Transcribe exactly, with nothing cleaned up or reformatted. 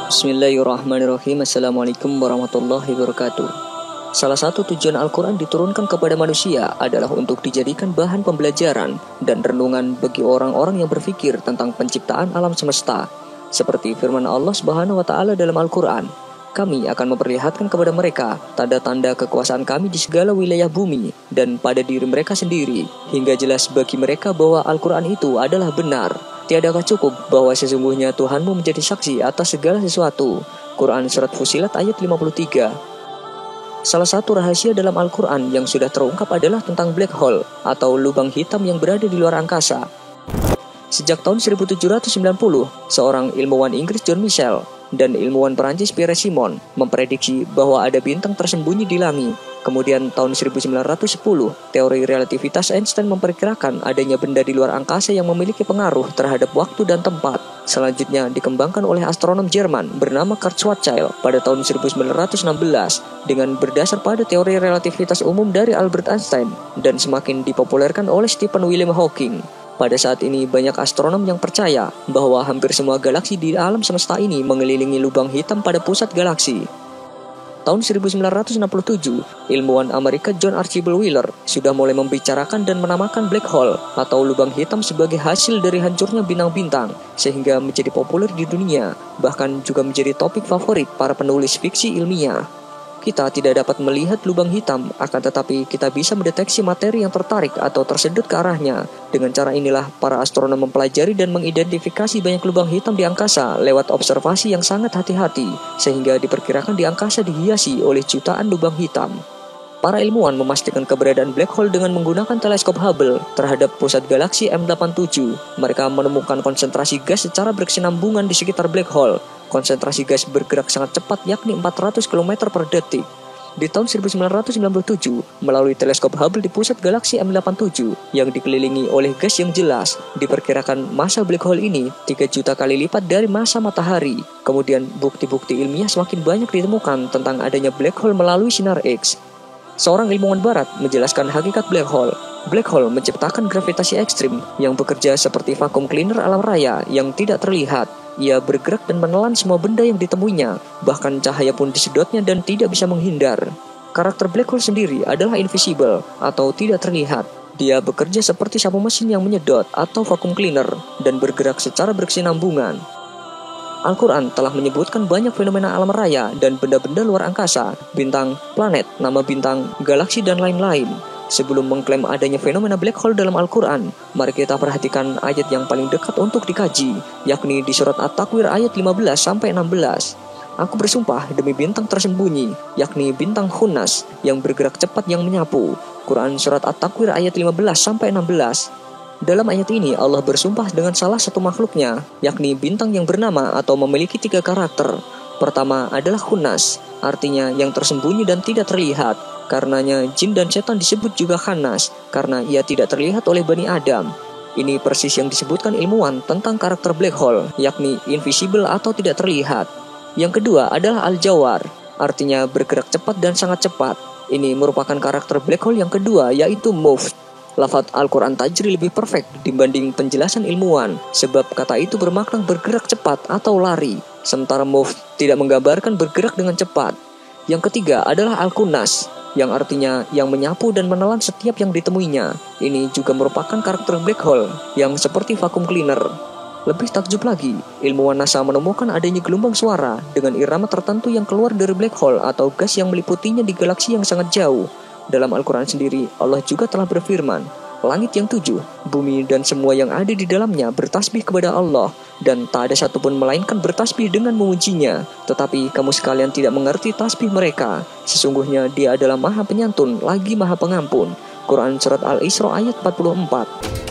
Bismillahirrahmanirrahim. Assalamualaikum warahmatullahi wabarakatuh. Salah satu tujuan Al-Quran diturunkan kepada manusia adalah untuk dijadikan bahan pembelajaran dan renungan bagi orang-orang yang berpikir tentang penciptaan alam semesta. Seperti firman Allah Subhanahu wa Ta'ala dalam Al-Quran, kami akan memperlihatkan kepada mereka tanda-tanda kekuasaan kami di segala wilayah bumi dan pada diri mereka sendiri, hingga jelas bagi mereka bahwa Al-Quran itu adalah benar. Tiadakah cukup bahwa sesungguhnya Tuhanmu menjadi saksi atas segala sesuatu? Quran Surat Fussilat ayat lima puluh tiga. Salah satu rahasia dalam Al-Quran yang sudah terungkap adalah tentang black hole atau lubang hitam yang berada di luar angkasa. Sejak tahun seribu tujuh ratus sembilan puluh, seorang ilmuwan Inggris John Michell dan ilmuwan Perancis Pierre Simon memprediksi bahwa ada bintang tersembunyi di langit. Kemudian tahun seribu sembilan ratus sepuluh, teori relativitas Einstein memperkirakan adanya benda di luar angkasa yang memiliki pengaruh terhadap waktu dan tempat. Selanjutnya dikembangkan oleh astronom Jerman bernama Kurt Schwarzschild pada tahun seribu sembilan ratus enam belas dengan berdasar pada teori relativitas umum dari Albert Einstein dan semakin dipopulerkan oleh Stephen William Hawking. Pada saat ini banyak astronom yang percaya bahwa hampir semua galaksi di alam semesta ini mengelilingi lubang hitam pada pusat galaksi. Tahun seribu sembilan ratus enam puluh tujuh, ilmuwan Amerika John Archibald Wheeler sudah mulai membicarakan dan menamakan black hole atau lubang hitam sebagai hasil dari hancurnya bintang-bintang, sehingga menjadi populer di dunia, bahkan juga menjadi topik favorit para penulis fiksi ilmiah. Kita tidak dapat melihat lubang hitam, akan tetapi kita bisa mendeteksi materi yang tertarik atau tersedot ke arahnya. Dengan cara inilah, para astronom mempelajari dan mengidentifikasi banyak lubang hitam di angkasa lewat observasi yang sangat hati-hati, sehingga diperkirakan di angkasa dihiasi oleh jutaan lubang hitam. Para ilmuwan memastikan keberadaan black hole dengan menggunakan teleskop Hubble terhadap pusat galaksi M delapan puluh tujuh. Mereka menemukan konsentrasi gas secara berkesinambungan di sekitar black hole. Konsentrasi gas bergerak sangat cepat, yakni empat ratus kilometer per detik. Di tahun seribu sembilan ratus sembilan puluh tujuh, melalui teleskop Hubble di pusat galaksi M delapan puluh tujuh yang dikelilingi oleh gas yang jelas, diperkirakan massa black hole ini tiga juta kali lipat dari massa matahari. Kemudian bukti-bukti ilmiah semakin banyak ditemukan tentang adanya black hole melalui sinar X. Seorang ilmuwan barat menjelaskan hakikat black hole. Black hole menciptakan gravitasi ekstrim yang bekerja seperti vacuum cleaner alam raya yang tidak terlihat. Ia bergerak dan menelan semua benda yang ditemuinya, bahkan cahaya pun disedotnya dan tidak bisa menghindar. Karakter black hole sendiri adalah invisible atau tidak terlihat. Dia bekerja seperti sapu mesin yang menyedot atau vacuum cleaner dan bergerak secara berkesinambungan. Al-Quran telah menyebutkan banyak fenomena alam raya dan benda-benda luar angkasa, bintang, planet, nama bintang, galaksi, dan lain-lain. Sebelum mengklaim adanya fenomena black hole dalam Al-Quran, mari kita perhatikan ayat yang paling dekat untuk dikaji, yakni di surat At-Takwir ayat lima belas sampai enam belas. Aku bersumpah demi bintang tersembunyi, yakni bintang Khunnas, yang bergerak cepat yang menyapu. Quran surat At-Takwir ayat lima belas sampai enam belas. Dalam ayat ini Allah bersumpah dengan salah satu makhluknya, yakni bintang yang bernama atau memiliki tiga karakter. Pertama adalah Khunnas, artinya yang tersembunyi dan tidak terlihat. Karenanya jin dan setan disebut juga Khannas, karena ia tidak terlihat oleh Bani Adam. Ini persis yang disebutkan ilmuwan tentang karakter black hole, yakni invisible atau tidak terlihat. Yang kedua adalah Al-Jawar, artinya bergerak cepat dan sangat cepat. Ini merupakan karakter black hole yang kedua, yaitu move. Lafaz Al-Quran Tajri lebih perfect dibanding penjelasan ilmuwan, sebab kata itu bermakna bergerak cepat atau lari, sementara move tidak menggambarkan bergerak dengan cepat. Yang ketiga adalah Al-Khunnas, yang artinya yang menyapu dan menelan setiap yang ditemuinya. Ini juga merupakan karakter black hole yang seperti vacuum cleaner. Lebih takjub lagi, ilmuwan NASA menemukan adanya gelombang suara dengan irama tertentu yang keluar dari black hole atau gas yang meliputinya di galaksi yang sangat jauh. Dalam Al-Quran sendiri, Allah juga telah berfirman, langit yang tujuh, bumi dan semua yang ada di dalamnya bertasbih kepada Allah, dan tak ada satupun melainkan bertasbih dengan memujinya. Tetapi kamu sekalian tidak mengerti tasbih mereka. Sesungguhnya Dia adalah Maha Penyantun lagi Maha Pengampun. Quran Surat Al-Isra ayat empat puluh empat.